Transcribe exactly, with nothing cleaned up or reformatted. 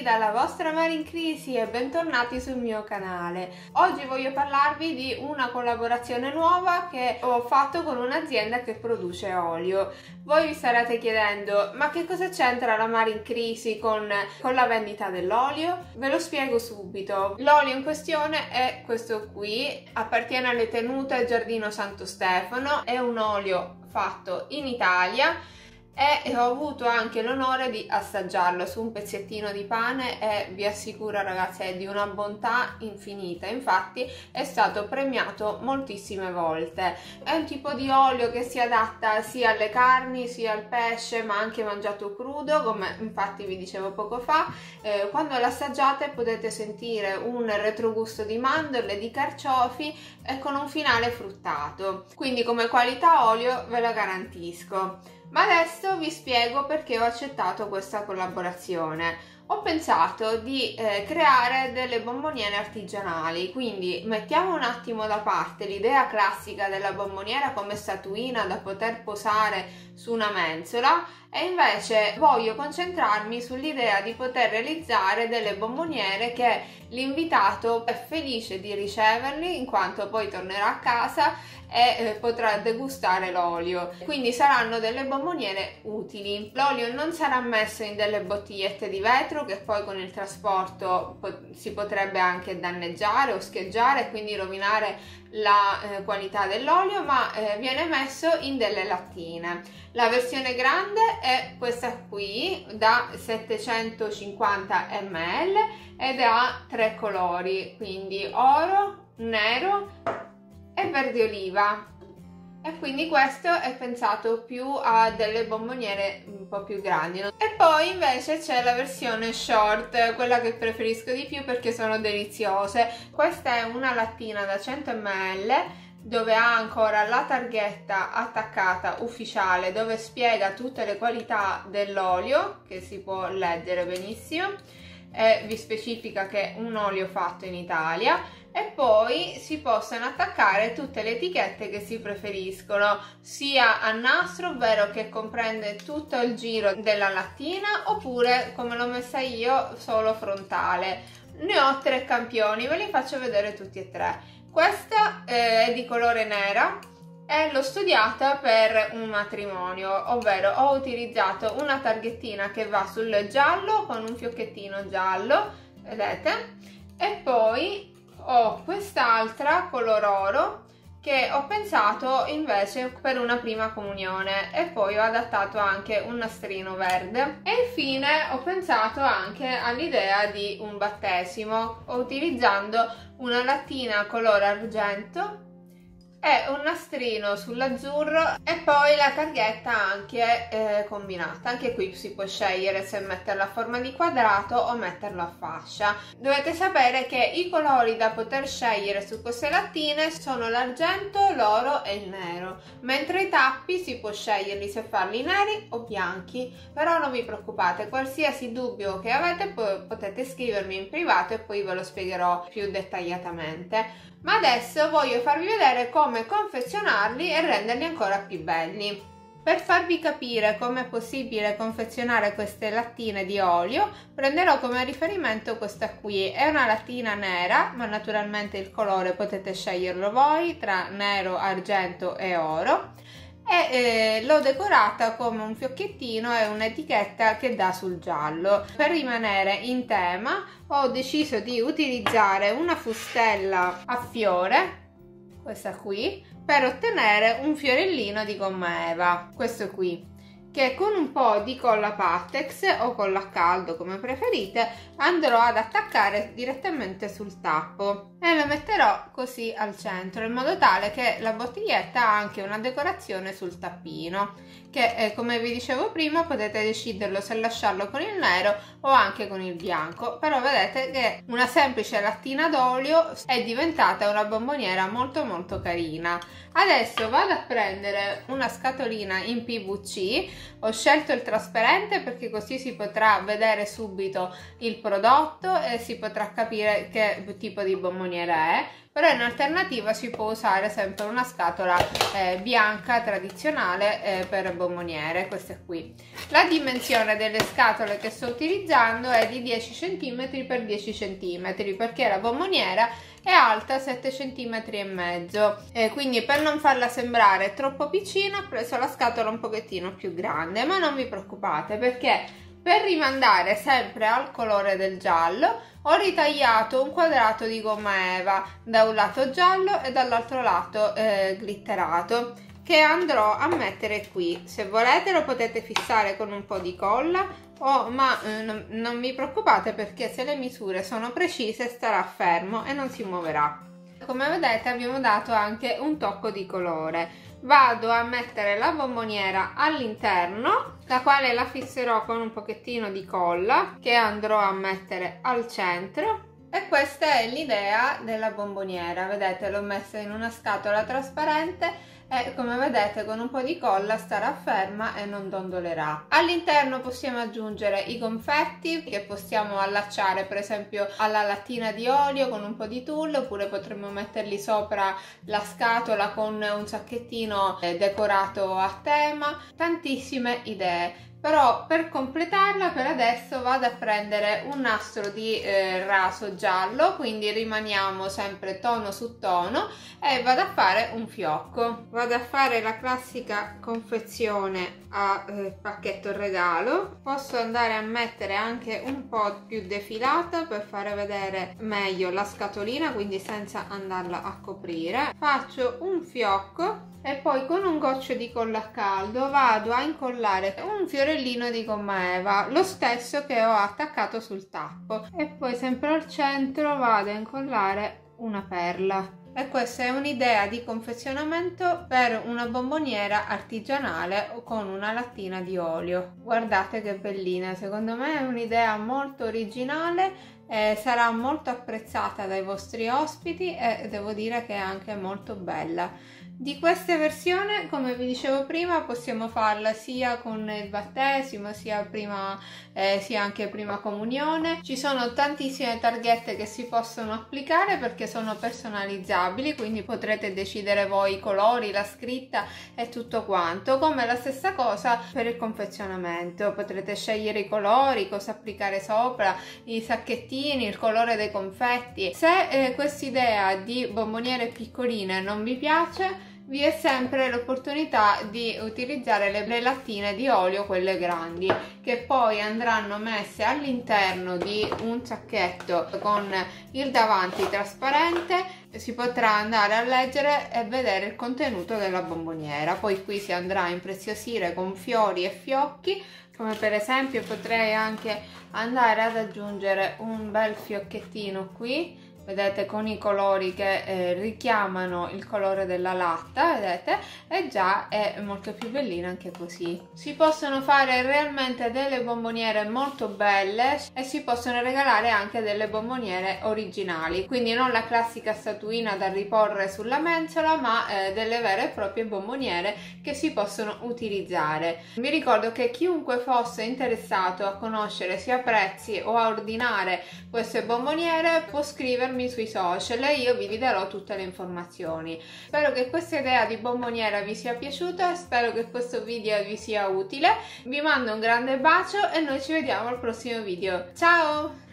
dalla vostra Mary in Crisi e bentornati sul mio canale. Oggi voglio parlarvi di una collaborazione nuova che ho fatto con un'azienda che produce olio. Voi vi starete chiedendo: ma che cosa c'entra la Mary in Crisi con, con la vendita dell'olio? Ve lo spiego subito. L'olio in questione è questo qui, appartiene alle tenute Giardino Santo Stefano, è un olio fatto in Italia e ho avuto anche l'onore di assaggiarlo su un pezzettino di pane e vi assicuro, ragazzi, è di una bontà infinita. Infatti è stato premiato moltissime volte. È un tipo di olio che si adatta sia alle carni sia al pesce, ma anche mangiato crudo, come infatti vi dicevo poco fa. Eh, quando l'assaggiate potete sentire un retrogusto di mandorle, di carciofi e con un finale fruttato, quindi come qualità olio ve la garantisco. Ma adesso vi spiego perché ho accettato questa collaborazione. Ho pensato di eh, creare delle bomboniere artigianali, quindi mettiamo un attimo da parte l'idea classica della bomboniera come statuina da poter posare su una mensola e invece voglio concentrarmi sull'idea di poter realizzare delle bomboniere che l'invitato è felice di riceverli, in quanto poi tornerà a casa e eh, potrà degustare l'olio. Quindi saranno delle bomboniere utili. L'olio non sarà messo in delle bottigliette di vetro che poi con il trasporto po- si potrebbe anche danneggiare o scheggiare e quindi rovinare la eh, qualità dell'olio, ma eh, viene messo in delle lattine. La versione grande è questa qui da settecentocinquanta millilitri ed ha tre colori, quindi oro, nero e verde oliva, e quindi questo è pensato più a delle bomboniere un po' più grandi. E poi invece c'è la versione short, quella che preferisco di più perché sono deliziose. Questa è una lattina da cento millilitri dove ha ancora la targhetta attaccata ufficiale dove spiega tutte le qualità dell'olio, che si può leggere benissimo, e vi specifica che è un olio fatto in Italia. E poi si possono attaccare tutte le etichette che si preferiscono, sia a nastro, ovvero che comprende tutto il giro della lattina, oppure come l'ho messa io solo frontale. Ne ho tre campioni, ve li faccio vedere tutti e tre. Questa è di colore nera e l'ho studiata per un matrimonio, ovvero ho utilizzato una targhettina che va sul giallo con un fiocchettino giallo, vedete, e poi ho quest'altra color oro che ho pensato invece per una prima comunione, e poi ho adattato anche un nastrino verde. E infine ho pensato anche all'idea di un battesimo, utilizzando una lattina color argento e un nastrino sull'azzurro e poi la targhetta anche eh, combinata. Anche qui si può scegliere se metterla a forma di quadrato o metterlo a fascia. Dovete sapere che i colori da poter scegliere su queste lattine sono l'argento, l'oro e il nero, mentre i tappi si può sceglierli se farli neri o bianchi. Però non vi preoccupate, qualsiasi dubbio che avete potete scrivermi in privato e poi ve lo spiegherò più dettagliatamente. Ma adesso voglio farvi vedere come confezionarli e renderli ancora più belli. Per farvi capire come è possibile confezionare queste lattine di olio, prenderò come riferimento questa qui. È una lattina nera, ma naturalmente il colore potete sceglierlo voi tra nero, argento e oro. E eh, l'ho decorata come un fiocchettino e un'etichetta che dà sul giallo. Per rimanere in tema ho deciso di utilizzare una fustella a fiore, questa qui, per ottenere un fiorellino di gomma eva, questo qui, che con un po' di colla Pattex o colla a caldo come preferite andrò ad attaccare direttamente sul tappo e lo metterò così al centro, in modo tale che la bottiglietta ha anche una decorazione sul tappino, che eh, come vi dicevo prima potete deciderlo se lasciarlo con il nero o anche con il bianco. Però vedete che una semplice lattina d'olio è diventata una bomboniera molto molto carina. Adesso vado a prendere una scatolina in P V C, ho scelto il trasparente perché così si potrà vedere subito il prodotto e si potrà capire che tipo di bomboniera è. però in alternativa si può usare sempre una scatola eh, bianca tradizionale eh, per bomboniere, queste qui. La dimensione delle scatole che sto utilizzando è di dieci centimetri per dieci centimetri, perché la bomboniera è alta sette centimetri e mezzo, e quindi per non farla sembrare troppo piccina ho preso la scatola un pochettino più grande. Ma non vi preoccupate, perché per rimandare sempre al colore del giallo ho ritagliato un quadrato di gomma eva, da un lato giallo e dall'altro lato eh, glitterato, che andrò a mettere qui. Se volete lo potete fissare con un po' di colla, oh, ma eh, non, non vi preoccupate, perché se le misure sono precise starà fermo e non si muoverà. Come vedete abbiamo dato anche un tocco di colore. Vado a mettere la bomboniera all'interno, la quale la fisserò con un pochettino di colla che andrò a mettere al centro. E questa è l'idea della bomboniera. Vedete, l'ho messa in una scatola trasparente e come vedete con un po' di colla starà ferma e non dondolerà. All'interno possiamo aggiungere i confetti, che possiamo allacciare per esempio alla lattina di olio con un po' di tulle, oppure potremmo metterli sopra la scatola con un sacchettino decorato a tema. Tantissime idee. Però per completarla per adesso vado a prendere un nastro di eh, raso giallo, quindi rimaniamo sempre tono su tono, e vado a fare un fiocco. Vado a fare la classica confezione a eh, pacchetto regalo. Posso andare a mettere anche un po' più defilata per fare vedere meglio la scatolina, quindi senza andarla a coprire. Faccio un fiocco e poi con un goccio di colla a caldo vado a incollare un fiorellino di gomma eva, lo stesso che ho attaccato sul tappo, e poi sempre al centro vado a incollare una perla. E questa è un'idea di confezionamento per una bomboniera artigianale o con una lattina di olio. Guardate che bellina, secondo me è un'idea molto originale. Eh, sarà molto apprezzata dai vostri ospiti e devo dire che è anche molto bella. Di queste versioni, come vi dicevo prima, possiamo farla sia con il battesimo, sia, prima, eh, sia anche prima comunione. Ci sono tantissime targhette che si possono applicare perché sono personalizzabili, quindi potrete decidere voi i colori, la scritta e tutto quanto. Come la stessa cosa per il confezionamento, potrete scegliere i colori, cosa applicare sopra, i sacchettini, il colore dei confetti. Se eh, quest'idea di bomboniere piccoline non vi piace, vi è sempre l'opportunità di utilizzare le, le lattine di olio, quelle grandi, che poi andranno messe all'interno di un sacchetto con il davanti trasparente. Si potrà andare a leggere e vedere il contenuto della bomboniera. Poi qui si andrà a impreziosire con fiori e fiocchi, come per esempio potrei anche andare ad aggiungere un bel fiocchettino qui, vedete, con i colori che eh, richiamano il colore della latta, vedete, e già è molto più bellina anche così. Si possono fare realmente delle bomboniere molto belle e si possono regalare anche delle bomboniere originali, quindi non la classica statuina da riporre sulla mensola, ma eh, delle vere e proprie bomboniere che si possono utilizzare. Vi ricordo che chiunque fosse interessato a conoscere sia prezzi o a ordinare queste bomboniere può scrivermi sui social e io vi darò tutte le informazioni. Spero che questa idea di bomboniera vi sia piaciuta, spero che questo video vi sia utile. Vi mando un grande bacio e noi ci vediamo al prossimo video. Ciao!